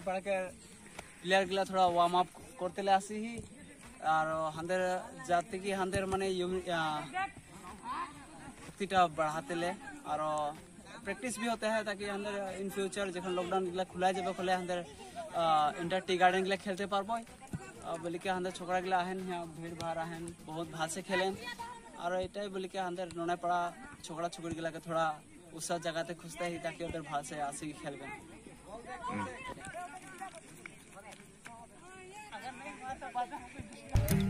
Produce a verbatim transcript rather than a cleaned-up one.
नोनाइपाड़ा के प्लेयर गिला थोड़ा वार्म अप करते ले आसी ही और हंदर जाते की हंदर माने शक्तिटा बढ़ाते ले और प्रैक्टिस भी होता है ताकि हंदर इन फ्यूचर जखन लॉकडाउन गिला खुला जब खुले हंदर इंटर टी गार्डन गिला खेलते पारबो बोले कि हंदर छोकरा गिला आहन भीड़ भाड़ आहन बहुत भाल से खेलें और एटाई बोले कि हंदर नोनाइपाड़ा छोकरा छोकरी गिला के थोड़ा उस जगह ते खुजते ही ताकि उधर भाल से आसी खेलबें।